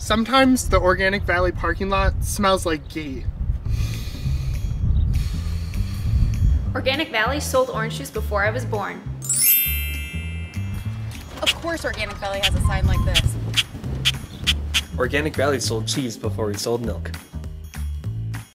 Sometimes the Organic Valley parking lot smells like ghee. Organic Valley sold orange juice before I was born. Of course Organic Valley has a sign like this. Organic Valley sold cheese before we sold milk.